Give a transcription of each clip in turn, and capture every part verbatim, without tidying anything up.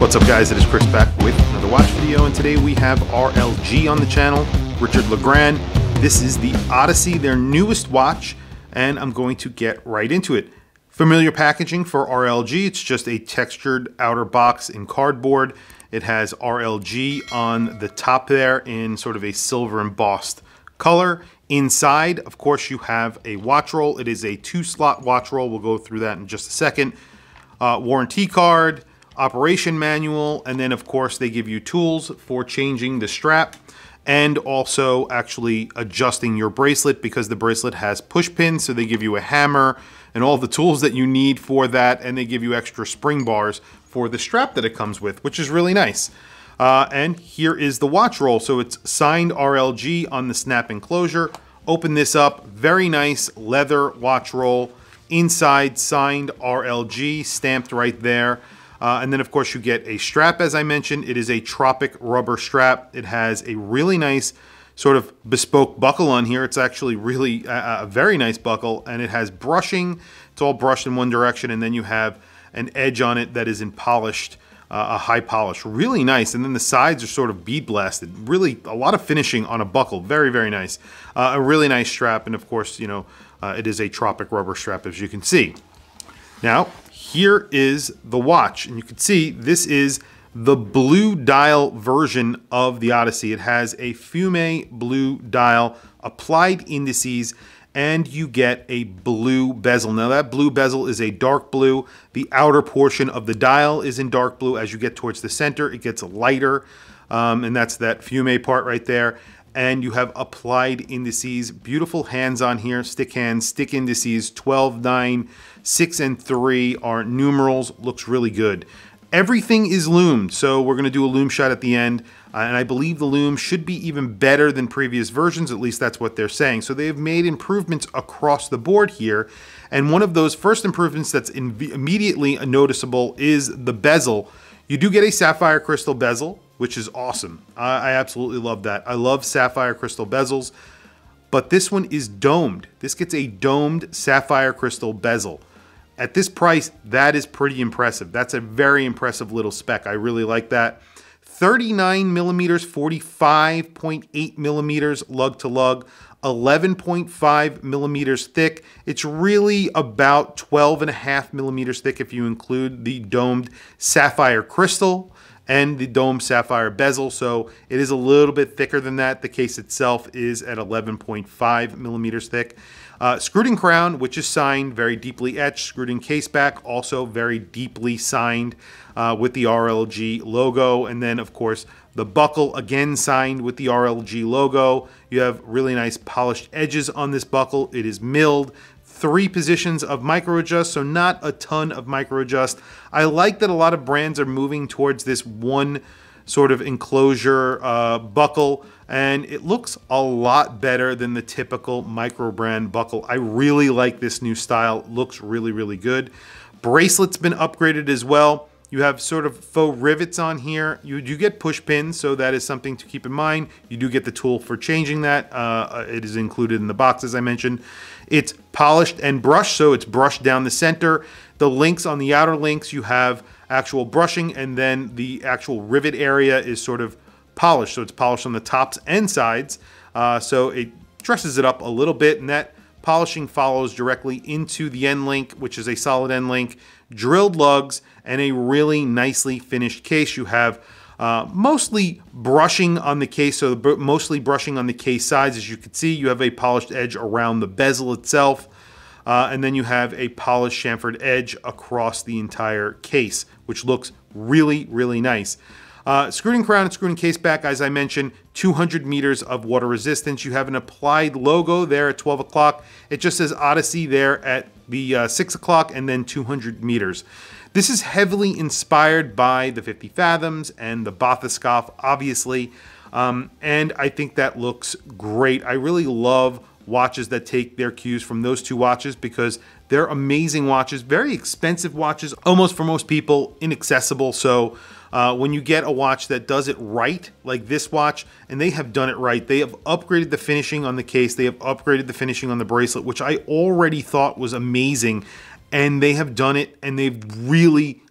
What's up guys, it is Chris back with another watch video, and today we have R L G on the channel, Richard LeGrand. This is the Odyssey, their newest watch, and I'm going to get right into it. Familiar packaging for R L G, it's just a textured outer box in cardboard. It has R L G on the top there in sort of a silver embossed color. Inside, of course, you have a watch roll. It is a two slot watch roll. We'll go through that in just a second. Uh, warranty card, operation manual, and then of course they give you tools for changing the strap and also actually adjusting your bracelet, because the bracelet has push pins, so they give you a hammer and all the tools that you need for that, and they give you extra spring bars for the strap that it comes with, which is really nice. Uh, and here is the watch roll. So it's signed R L G on the snap enclosure. Open this up, very nice leather watch roll. Inside, signed R L G, stamped right there. Uh, and then of course you get a strap, as I mentioned. It is a Tropic rubber strap. It has a really nice sort of bespoke buckle on here. It's actually really a, a very nice buckle, and it has brushing. It's all brushed in one direction, and then you have an edge on it that is in polished, uh, a high polish. Really nice. And then the sides are sort of bead blasted. Really a lot of finishing on a buckle. Very, very nice. Uh, a really nice strap, and of course, you know, uh, it is a Tropic rubber strap, as you can see. Now, here is the watch, and you can see this is the blue dial version of the Odyssey. It has a fume blue dial, applied indices, and you get a blue bezel. Now that blue bezel is a dark blue. The outer portion of the dial is in dark blue. As you get towards the center, it gets lighter, um, and that's that fume part right there. And you have applied indices, beautiful hands on here, stick hands, stick indices, twelve, nine, six, and three are numerals. Looks really good. Everything is loomed, so we're going to do a loom shot at the end, uh, and I believe the loom should be even better than previous versions. At least that's what they're saying. So they've made improvements across the board here, and one of those first improvements that's immediately noticeable is the bezel. You do get a sapphire crystal bezel, which is awesome. I, I absolutely love that. I love sapphire crystal bezels, but this one is domed. This gets a domed sapphire crystal bezel. At this price, that is pretty impressive. That's a very impressive little spec. I really like that. thirty-nine millimeters, forty-five point eight millimeters lug to lug, eleven point five millimeters thick. It's really about twelve and a half millimeters thick if you include the domed sapphire crystal and the domed sapphire bezel. So it is a little bit thicker than that. The case itself is at eleven point five millimeters thick. Uh, screwed in crown, which is signed, very deeply etched. Screwed in case back, also very deeply signed uh, with the R L G logo. And then, of course, the buckle, again signed with the R L G logo. You have really nice polished edges on this buckle. It is milled. Three positions of micro adjust, so not a ton of micro adjust. I like that a lot of brands are moving towards this one sort of enclosure uh, buckle, and it looks a lot better than the typical micro brand buckle. I really like this new style. It looks really, really good. Bracelet's been upgraded as well. You have sort of faux rivets on here. You do get push pins, so that is something to keep in mind. You do get the tool for changing that. Uh, it is included in the box, as I mentioned. It's polished and brushed, so it's brushed down the center. The links on the outer links, you have actual brushing, and then the actual rivet area is sort of polished. So it's polished on the tops and sides. Uh, so it dresses it up a little bit, and that polishing follows directly into the end link, which is a solid end link, drilled lugs, and a really nicely finished case. You have uh, mostly brushing on the case, so the, mostly brushing on the case sides. As you can see, you have a polished edge around the bezel itself, uh, and then you have a polished chamfered edge across the entire case, which looks really, really nice. Uh, screwed in crown and screwed in case back, as I mentioned, two hundred meters of water resistance. You have an applied logo there at twelve o'clock. It just says Odyssey there at the uh, six o'clock, and then two hundred meters. This is heavily inspired by the fifty Fathoms and the Bathyscaphe, obviously, um, and I think that looks great. I really love watches that take their cues from those two watches, because they're amazing watches, very expensive watches, almost for most people inaccessible. So uh, when you get a watch that does it right, like this watch, and they have done it right, they have upgraded the finishing on the case, they have upgraded the finishing on the bracelet, which I already thought was amazing, and they have done it, and they've really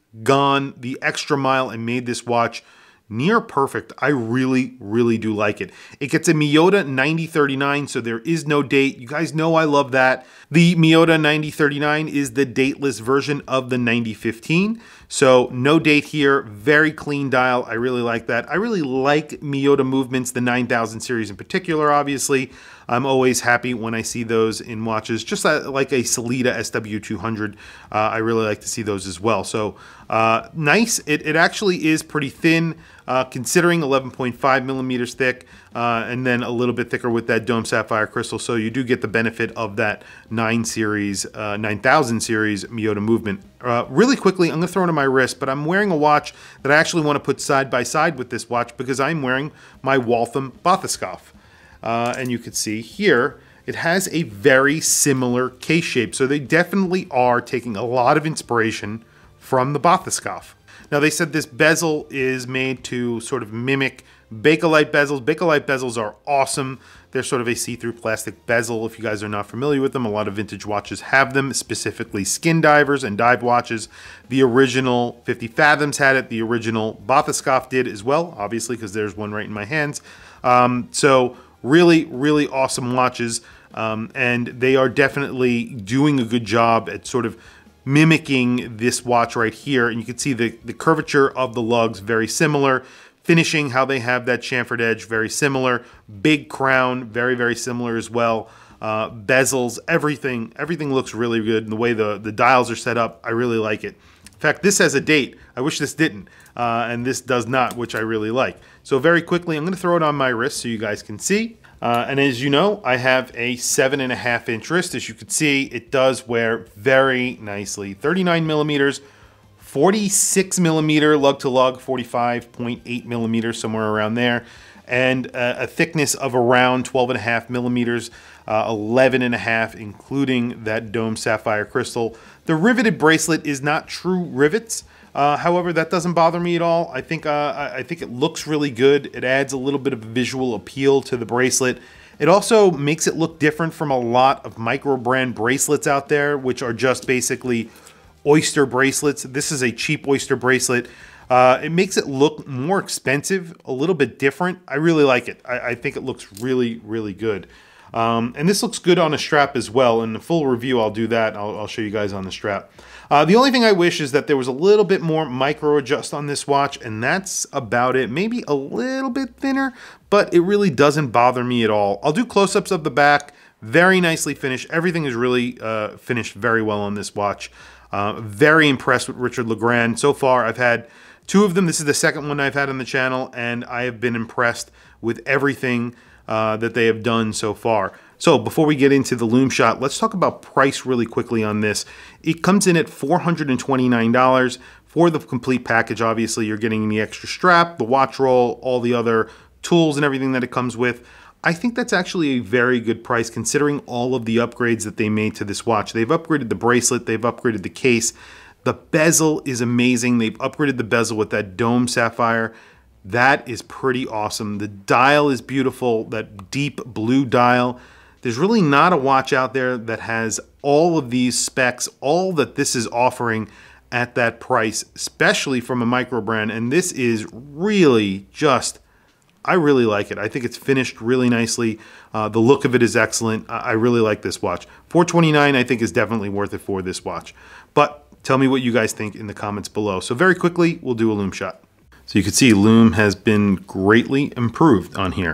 gone the extra mile and made this watch near perfect. I really, really do like it. It gets a Miyota ninety thirty-nine, so there is no date. You guys know I love that. The Miyota ninety thirty-nine is the dateless version of the ninety fifteen. So no date here, very clean dial. I really like that. I really like Miyota movements, the nine thousand series in particular, obviously. I'm always happy when I see those in watches, just like a Sellita S W two hundred. Uh, I really like to see those as well. So uh, nice. It, it actually is pretty thin, uh, considering eleven point five millimeters thick, uh, and then a little bit thicker with that dome sapphire crystal. So you do get the benefit of that nine series, uh, nine thousand series Miyota movement. Uh, really quickly, I'm going to throw it on my wrist, but I'm wearing a watch that I actually want to put side by side with this watch because I'm wearing my Waltham Bathyscaphe. Uh, and you can see here, it has a very similar case shape. So they definitely are taking a lot of inspiration from the Bathyscaphe. Now they said this bezel is made to sort of mimic Bakelite bezels. Bakelite bezels are awesome. They're sort of a see-through plastic bezel. If you guys are not familiar with them, a lot of vintage watches have them, specifically skin divers and dive watches. The original fifty Fathoms had it. The original Bathyscaphe did as well, obviously, because there's one right in my hands. Um, so really, really awesome watches. Um, and they are definitely doing a good job at sort of mimicking this watch right here. And you can see the, the curvature of the lugs, very similar. Finishing, how they have that chamfered edge, very similar. Big crown, very, very similar as well. Uh, bezels, everything, everything looks really good. And the way the, the dials are set up, I really like it. In fact, this has a date. I wish this didn't. Uh, and this does not, which I really like. So very quickly, I'm going to throw it on my wrist so you guys can see. Uh, and as you know, I have a seven and a half inch wrist. As you can see, it does wear very nicely. thirty-nine millimeters, forty-six millimeter lug to lug, forty-five point eight millimeters, somewhere around there. And uh, a thickness of around twelve and a half millimeters, uh, eleven and a half, including that dome sapphire crystal. The riveted bracelet is not true rivets. Uh, however, that doesn't bother me at all. I think uh, I think it looks really good. It adds a little bit of visual appeal to the bracelet. It also makes it look different from a lot of micro brand bracelets out there, which are just basically oyster bracelets. This is a cheap oyster bracelet. Uh, it makes it look more expensive, a little bit different. I really like it. I, I think it looks really, really good. Um, and this looks good on a strap as well. In the full review, I'll do that. I'll, I'll show you guys on the strap. Uh, the only thing I wish is that there was a little bit more micro adjust on this watch, and that's about it. Maybe a little bit thinner, but it really doesn't bother me at all. I'll do close-ups of the back. Very nicely finished. Everything is really uh, finished very well on this watch. Uh, very impressed with Richard LeGrand. So far, I've had two of them. This is the second one I've had on the channel, and I have been impressed with everything uh, that they have done so far. So before we get into the lume shot, let's talk about price really quickly on this. It comes in at four hundred twenty-nine dollars for the complete package. Obviously, you're getting the extra strap, the watch roll, all the other tools and everything that it comes with. I think that's actually a very good price considering all of the upgrades that they made to this watch. They've upgraded the bracelet, they've upgraded the case. The bezel is amazing. They've upgraded the bezel with that dome sapphire. That is pretty awesome. The dial is beautiful, that deep blue dial. There's really not a watch out there that has all of these specs, all that this is offering at that price, especially from a micro brand. And this is really just, I really like it. I think it's finished really nicely. Uh, the look of it is excellent. I really like this watch. four twenty-nine I think is definitely worth it for this watch. But tell me what you guys think in the comments below. So very quickly, we'll do a lume shot. So you can see lume has been greatly improved on here.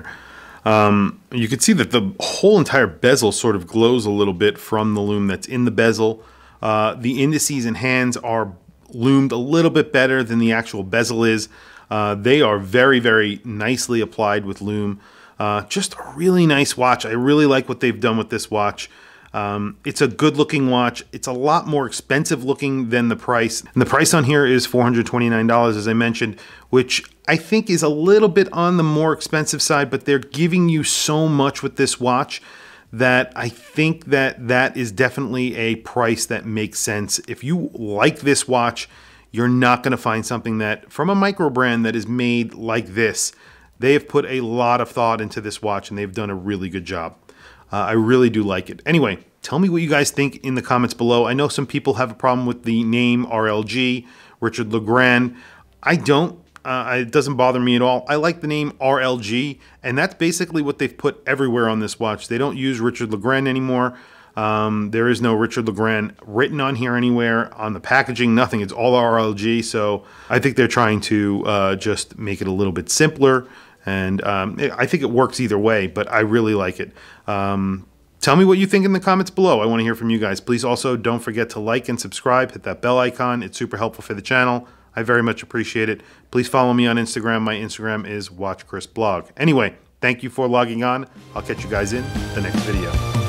Um, you can see that the whole entire bezel sort of glows a little bit from the lume that's in the bezel. Uh, the indices and hands are lumed a little bit better than the actual bezel is. Uh, they are very, very nicely applied with lume. Uh, just a really nice watch. I really like what they've done with this watch. Um, it's a good looking watch. It's a lot more expensive looking than the price. And the price on here is four hundred twenty-nine dollars, as I mentioned, which I think is a little bit on the more expensive side, but they're giving you so much with this watch that I think that that is definitely a price that makes sense. If you like this watch, you're not going to find something that from a micro brand that is made like this. They have put a lot of thought into this watch and they've done a really good job. Uh, I really do like it. Anyway, tell me what you guys think in the comments below. I know some people have a problem with the name R L G, Richard LeGrand. I don't. Uh, it doesn't bother me at all. I like the name R L G, and that's basically what they've put everywhere on this watch. They don't use Richard LeGrand anymore. Um, there is no Richard LeGrand written on here anywhere, on the packaging, nothing. It's all R L G, so I think they're trying to uh, just make it a little bit simpler, and um, I think it works either way, but I really like it. Um, tell me what you think in the comments below. I want to hear from you guys. Please also don't forget to like and subscribe. Hit that bell icon. It's super helpful for the channel. I very much appreciate it. Please follow me on Instagram. My Instagram is WatchChrisBlog. Anyway, thank you for logging on. I'll catch you guys in the next video.